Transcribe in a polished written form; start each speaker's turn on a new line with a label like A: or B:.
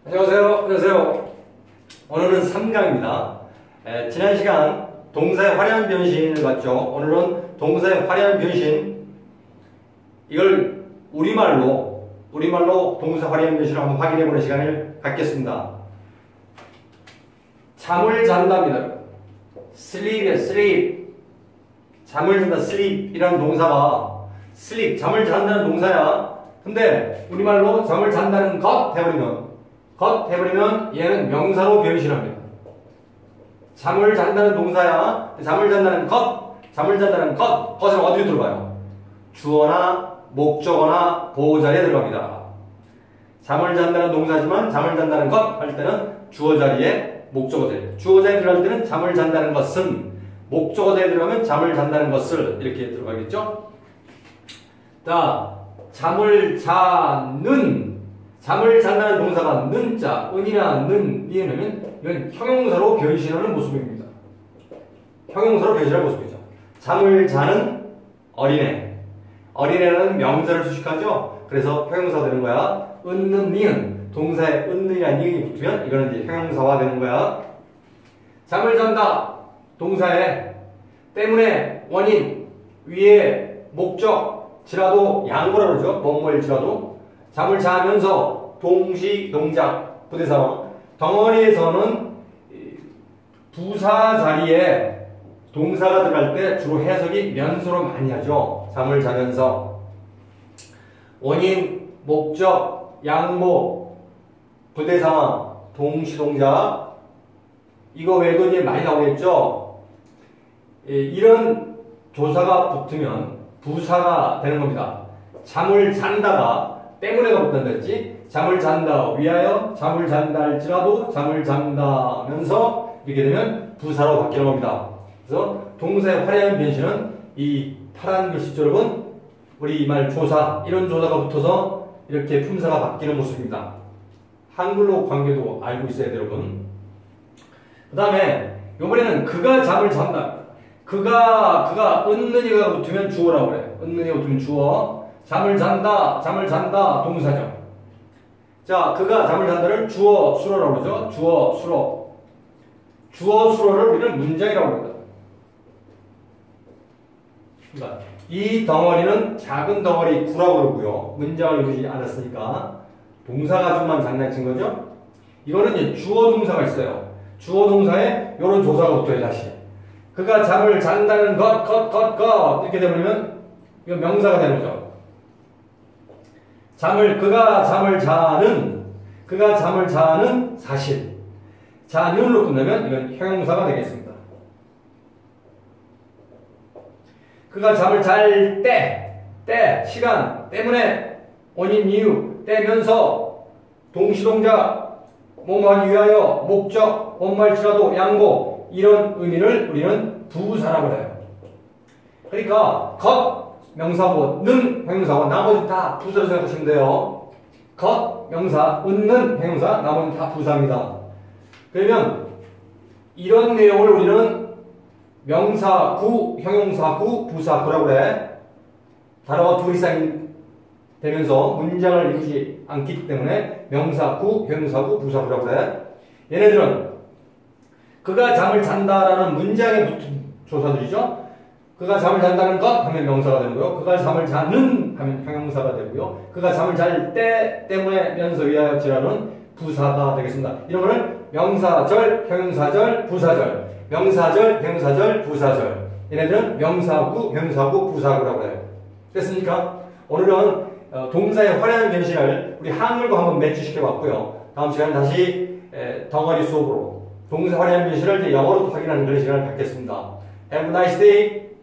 A: 안녕하세요. 오늘은 3강입니다. 지난 시간 동사의 화려한 변신을 봤죠. 오늘은 동사의 화려한 변신, 이걸 우리말로 동사 화려한 변신을 한번 확인해보는 시간을 갖겠습니다. 잠을 잔답니다. sleep. 잠을 잔다, sleep이라는 동사가 sleep, 잠을 잔다는 동사야. 근데 우리말로 잠을 잔다는 것 해버리면 얘는 명사로 변신합니다. 잠을 잔다는 동사야. 잠을 잔다는 것은 어디로 들어가요? 주어나 목적어나 보호자리에 들어갑니다. 잠을 잔다는 동사지만 잠을 잔다는 것 할 때는 주어 자리에 목적어 자리에, 주어 자리에 들어갈 때는 잠을 잔다는 것은, 목적어 자리에 들어가면 잠을 잔다는 것을 이렇게 들어가겠죠? 자, 잠을 잔다는 동사가 는자, 은이나 니에는 이건 형용사로 변신하는 모습입니다. 형용사로 변신하는 모습이죠. 잠을 자는 어린애. 어린애는 명사를 수식하죠. 그래서 형용사가 되는 거야. 은는 니은, 동사에 은는이나 니은이 붙으면 이거는 이제 형용사화 되는 거야. 잠을 잔다, 동사에 때문에, 원인, 위에, 목적, 지라도, 양보라 그러죠. 뭐뭐일지라도. 잠을 자면서 동시, 동작, 부대상황. 덩어리에서는 부사 자리에 동사가 들어갈 때 주로 해석이 면수로 많이 하죠. 잠을 자면서. 원인, 목적, 양보, 부대상황, 동시, 동작. 이거 외에도 이제 많이 나오겠죠. 이런 조사가 붙으면 부사가 되는 겁니다. 잠을 잔다가 때문에가 붙는다 했지. 잠을 잔다 위하여, 잠을 잔다 할지라도, 잠을 잔다면서 이렇게 되면 부사로 바뀌는 겁니다. 그래서 동사의 화려한 변신은 이 파란 글씨 쪽은 우리 말 조사, 이런 조사가 붙어서 이렇게 품사가 바뀌는 모습입니다. 한글로 관계도 알고 있어야 돼요, 여러분. 그 다음에 이번에는 그가 잠을 잔다. 그가 은는이가 붙으면 주어라고 그래. 은는이가 붙으면 주어. 잠을 잔다, 동사죠. 자, 그가 잠을 잔다를 주어, 수로라고 그러죠. 주어, 수로. 주어, 수로를 우리는 문장이라고 합니다. 그러니까 이 덩어리는 작은 덩어리 구라고 그러고요. 문장을 이루지 않았으니까 동사 가지고만 장난친 거죠. 이거는 이제 주어 동사가 있어요. 주어 동사에 이런 조사가 붙어요, 다시. 그가 잠을 잔다는 것 이렇게 되면 이거 명사가 되는 거죠. 그가 잠을 자는 사실. 자는으로 끝나면 이건 형용사가 되겠습니다. 그가 잠을 잘 때, 시간, 때문에, 원인, 이유, 때면서, 동시동작, 뭐뭐하기 위하여, 목적, 원말치라도, 양보, 이런 의미를 우리는 부사라고 해요. 그러니까 명사고, 는 형용사고, 나머지 다 부사로 생각하시면 돼요. 명사, 는 형용사, 나머지는 다 부사입니다. 그러면 이런 내용을 우리는 명사구, 형용사구, 부사구라고 그래. 단어가 둘 이상 되면서 문장을 이루지 않기 때문에 명사구, 형용사구, 부사구라고 그래. 얘네들은 그가 잠을 잔다라는 문장에 붙은 조사들이죠. 그가 잠을 잔다는 것 하면 명사가 되고요. 그가 잠을 자는 하면 형용사가 되고요. 그가 잠을 잘 때, 때문에, 면서, 위하여, 지라는 부사가 되겠습니다. 이런 거를 명사절, 형용사절, 부사절, 명사절, 형용사절, 부사절. 얘네들은 명사구, 형용사구, 부사구라고 해요. 됐습니까? 오늘은 동사의 화려한 변신을 우리 한글과 한번 매치시켜 봤고요. 다음 시간에 다시 덩어리 수업으로 동사 화려한 변신을 영어로 확인하는 그런 시간을 갖겠습니다. Have a nice day.